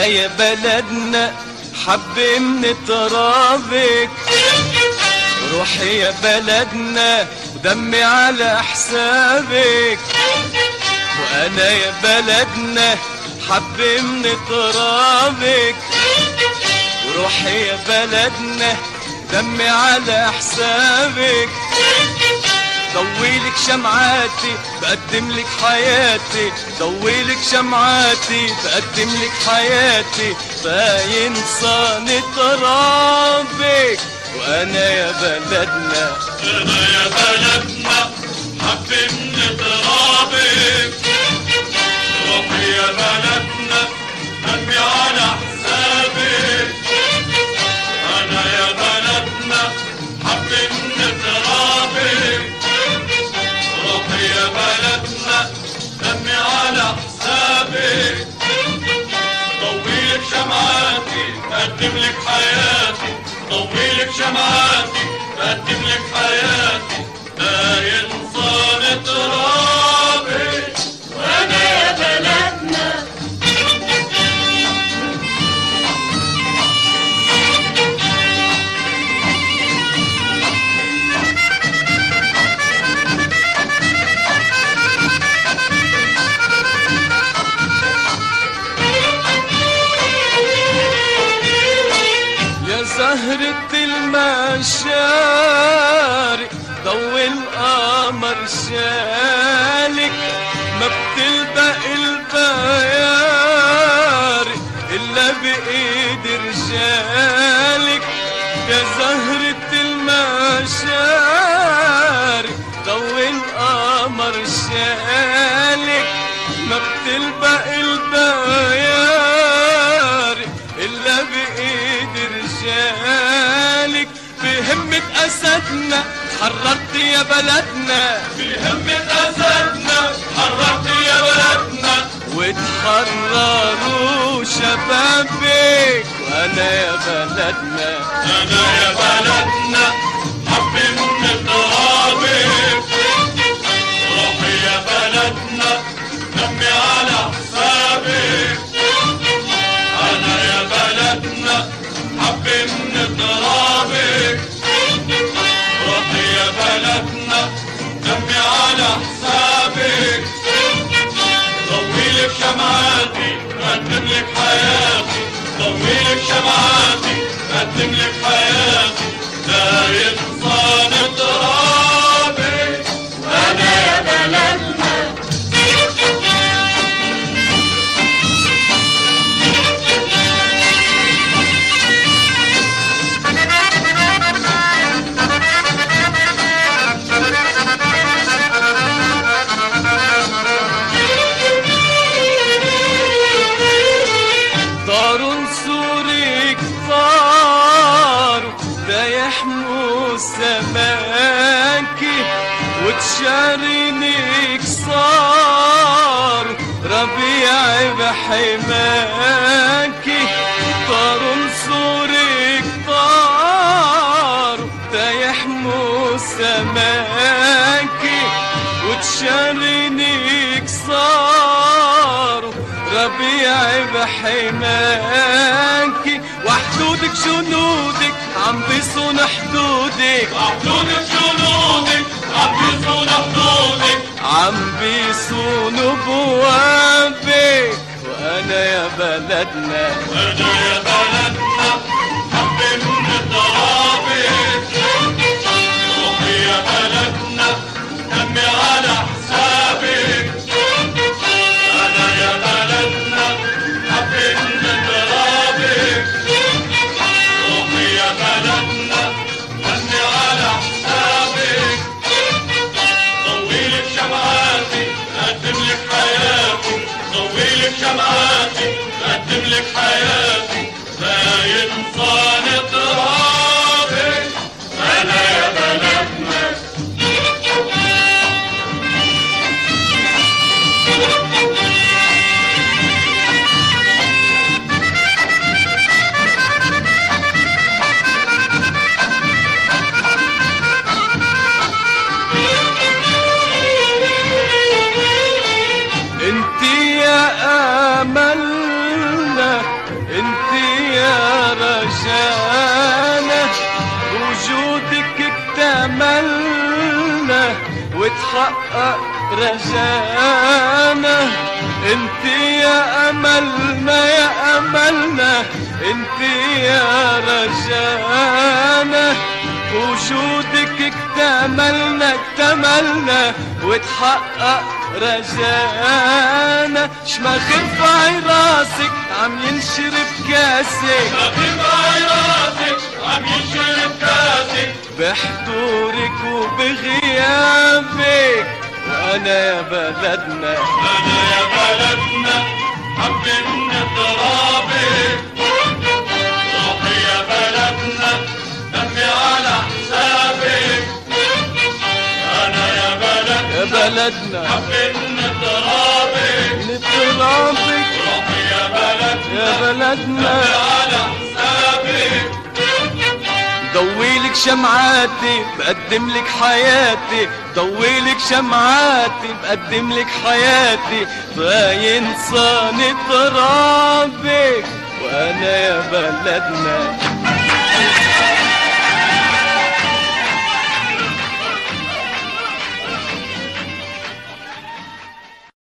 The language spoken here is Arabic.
يا بلدنا حبة من ترابك، روحي يا بلدنا ودمي على حسابك. وانا يا بلدنا حبة من ترابك، وروحي يا بلدنا دمي على حسابك. ضويلك شمعاتي بقدم لك حياتي، ضويلك شمعاتي بقدم لك حياتي. باين صاني ترابك وانا يا بلدنا، انا يا بلدنا حبة من ترابك، روحي يا بلدنا دمي على حسابك. انا يا بلدنا حبة من ترابك، روحي يا بلدنا دمي على حسابك. ضويلك شمعاتي بقدم لك حياتي، ضويلك شمعاتي بقدم لك حياتي. لا ينصان ترابك وانا يا بلدنا. زهرة المشارق ضوي القمر شالك، ما بتلبق البيارق إلا بإيد رجالك. يا زهرة المشارق ضوي القمر شالك، ما بتلبق البيارق إلا بإيد رجالك. بهمة أسدنا حررت يا بلدنا، بهمة أسدنا حررت يا بلدنا. وتحرروا شبابك وانا يا بلدنا، أنا يا بلدنا حبة من ترابك، روحي يا بلدنا دمي على حسابك. أنا يا بلدنا حبة من ترابك، روحي يا بلدنا دمي على حسابك. ضويلك شمعاتي بقدم لك حياتي، ضويلك شمعاتي بقدم لك حياتي. لا ينصان ترابك وانا يا بلدنا. سماكي وتشارينك صار ربيعي بحماكي. طار نصورك طار تيحمو سماكي وتشارينك صار ربيعي بحماكي. وحدودك جنودك عم بيصون حدودك، حدودك جنودك عم بيصون حدودك، عم بيصونوا بوابك وانا يا بلدنا، أنا يا بلدنا حبة من ترابك، روحي يا بلدنا دمي على حسابك. أنا يا بلدنا حبة من ترابك، روحي يا بلدنا دمي على حسابك. ضويلك شمعاتي بقدم لك حياتي، ضويلك شمعاتي بقدم لك حياتي. لا ينصان ترابك أنا يا بلدنا. انت يا املنا وتحقق رجانا. انت يا املنا يا املنا، انت يا رجانا، وجودك اكتملنا اكتملنا وتحقق رجانا. شماخ ارفعي راسك عم ينشرب كاسك، ارفعي راسك عم ينشرب كاسك، بحضورك وبغيابك، وانا يا بلدنا انا يا بلدنا حابين ترابك. روحي يا بلدنا دمي على حسابك، انا يا بلدنا بلدنا حابين ترابك. نترابك روحي يا بلدنا يا بلدنا، دمي على حسابك. ضويلك شمعاتي بقدم لك حياتي، ضويلك شمعاتي بقدم لك حياتي، فينصاني ترابك، وانا يا بلدنا